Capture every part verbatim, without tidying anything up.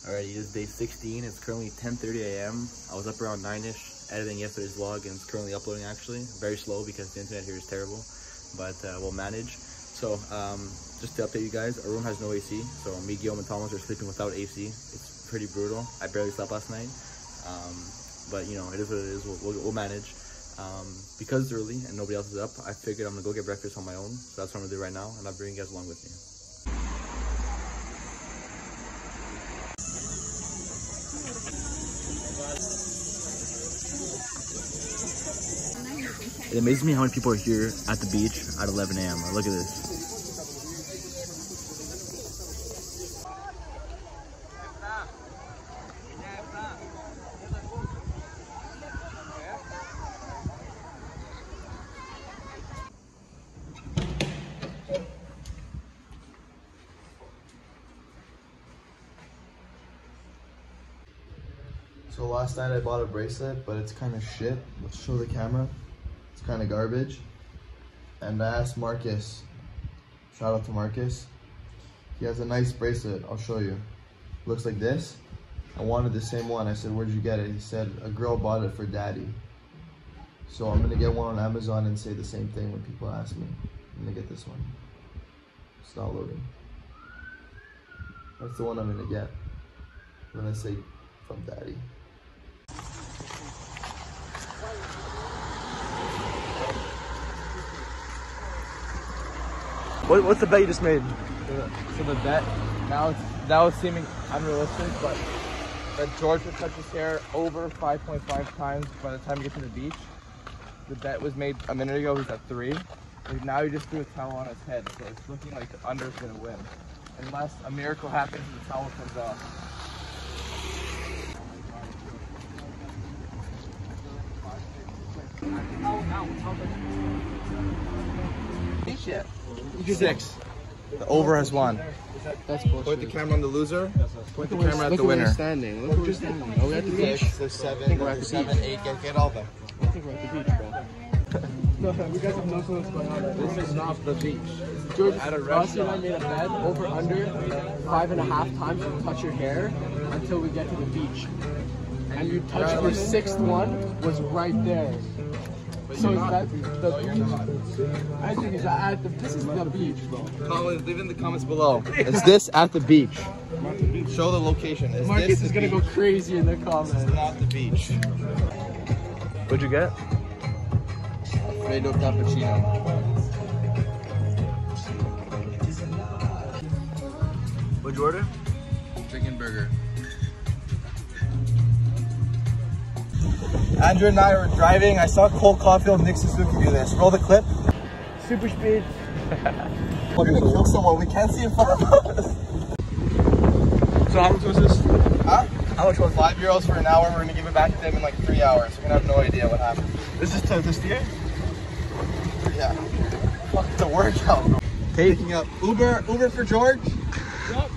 Alrighty, it is day sixteen. It's currently ten thirty a m I was up around nine-ish editing yesterday's vlog, and it's currently uploading actually. Very slow because the internet here is terrible, but uh, we'll manage. So um, just to update you guys, our room has no A C. So me, Guillaume, and Thomas are sleeping without A C. It's pretty brutal. I barely slept last night. Um, but you know, it is what it is. We'll, we'll, we'll manage. Um, because it's early and nobody else is up, I figured I'm gonna go get breakfast on my own. So that's what I'm gonna do right now, and I'll bring you guys along with me. It amazes me how many people are here at the beach at eleven a m Look at this. So last night I bought a bracelet, but it's kind of shit. Let's show the camera. It's kind of garbage. And I asked Marcus, shout out to Marcus. He has a nice bracelet, I'll show you. Looks like this. I wanted the same one. I said, where'd you get it? He said, a girl bought it for daddy. So I'm gonna get one on Amazon and say the same thing when people ask me. I'm gonna get this one. It's not loading. That's the one I'm gonna get. I'm gonna say, from daddy. What, what's the bet you just made? So the bet, now it's, that was seeming unrealistic, but that George would touch his hair over five point five times by the time we get to the beach. The bet was made a minute ago, he's at three. And now he just threw a towel on his head, so it's looking like the under's gonna win. Unless a miracle happens and the towel comes off. Shit. Six. The over has won. That's bullshit. Point the camera on the loser. Point the Look camera at look the where winner. we're standing. Look where we're standing. Are we at the beach? Six, seven, I think we're at the seven, beach. eight, get, get all them. I think we're at the beach, bro. No, we guys have no clue what's going on. This is not the beach. George, Rossi and I made a bet over under five and a half times you touch your hair until we get to the beach. And you touch your sixth one was right there. So is that the I think it's at the this is the beach, bro. Colin, leave in the comments below. Is this at the beach? Show the location. Is Marcus this is gonna beach? go crazy in the comments. This is not the beach. What'd you get? Alfredo cappuccino. What'd you order? Chicken burger. Andrew and I were driving. I saw Cole Caulfield and Nick Suzuki do this. Roll the clip. Super speed. We're gonna kill someone. We can't see in front of us. So how much was this? Huh? How much was it? Five euros for an hour. We're gonna give it back to them in like three hours. We're gonna have no idea what happened. This is to, to steer? Yeah. Fuck the workout, bro. Taking up Uber. Uber for George. Yep.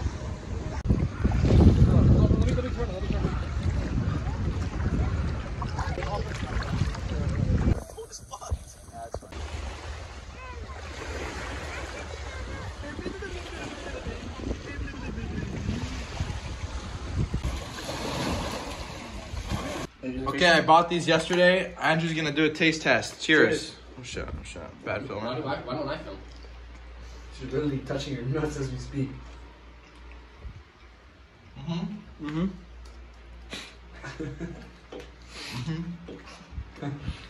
Okay, I bought these yesterday. Andrew's gonna do a taste test. Cheers. Cheers. Oh shit, oh shit. Bad film. Why, do I, why don't I film? She's literally touching your nuts as we speak. Mm-hmm. Mm-hmm. mm-hmm.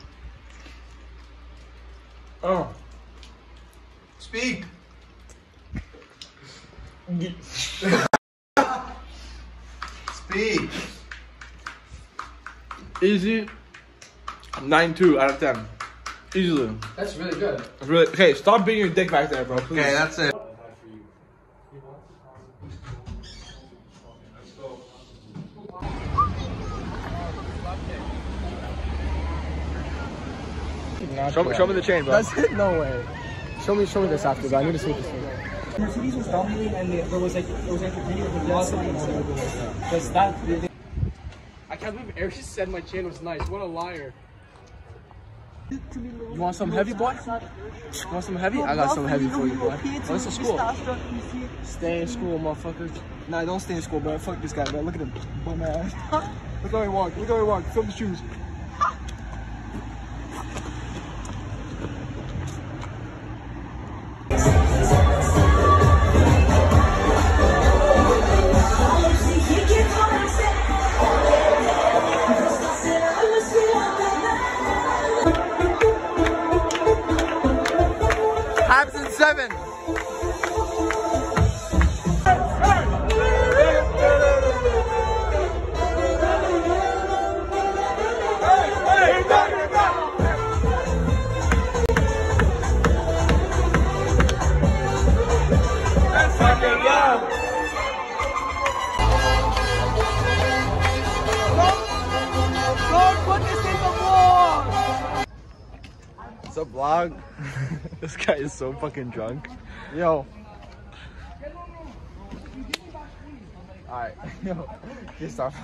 Oh. Speak. Speak. Easy. nine two out of ten. Easily. That's really good. That's really okay. Stop being your dick back there, bro. Please. Okay, that's it. Show me, show me the chain, bro. That's it. No way. Show me, show me this after, bro. I need to see this thing. Mercedes was dominating, and there was like there was entertaining with the lots of things. Does that? I can't believe Eric said my chain was nice. What a liar. You want some heavy, boy? You want some heavy? I got some heavy for you, boy. What's the school? Stay in school, motherfucker. Nah, don't stay in school, bro. Fuck this guy, bro. Look at him. Bum ass. Look how he walk. Look how he walk. Film the shoes. Habs in seven. What's up, vlog? This guy is so fucking drunk. Yo. Alright, yo. Just stop.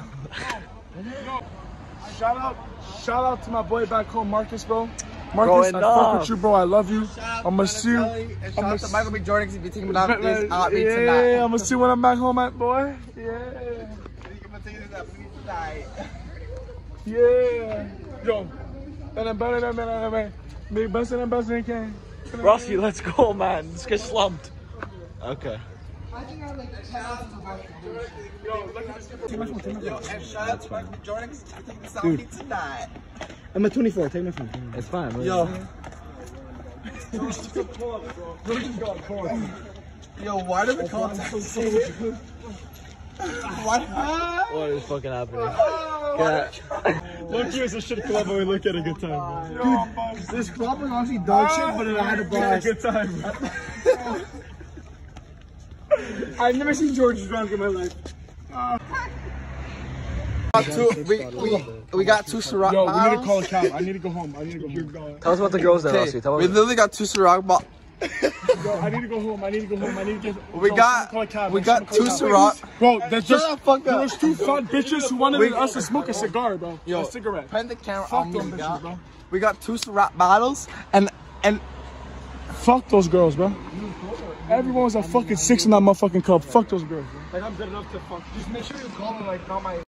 Shout out, shout out to my boy back home, Marcus, bro. Marcus, Going I off. fuck with you, bro. I love you. I'm gonna see you. And I'm shout out to Michael B. Jordan if you take him out Man, this out me yeah, tonight. I'm gonna see when I'm back home, at boy. Yeah. Yeah. Yo. And I'm better than better than me. Better than better than can. Rossi, let's go, man. Let's get slumped. Okay. I'm at twenty-four. Take my phone. It's fine. Man. Yo. Yo, why does the call say What? What is fucking happening? Yeah. Look, here's a shit club and we look at a good time, bro. Dude, this club was honestly dog shit, but I had a blast. Good time, bro. I've never seen George drunk in my life. Two, we, we, we got two Ciroc Yo, we need to bottles. call a cab. I need to go home. I need to go home. Tell us about the girls there, Rossi. Tell us. We literally got two Ciroc bottles. Yo, I need to go home. I need to go home. I need to get. We Yo, got, call a cab. we I'm got two gonna call a cab. Ciroc. Bro, that's just. Shut the fuck There up. was two fat bitches who wanted We- us to smoke a cigar, bro. Yo, a cigarette. Turn the camera Fuck on me, them we bitches, got, bro. we got two Ciroc bottles and and Fuck those girls, bro. Everyone was a fucking six in that motherfucking club. Fuck those girls, bro. Like, I'm good enough to fuck. Just make sure you call me, like, not my.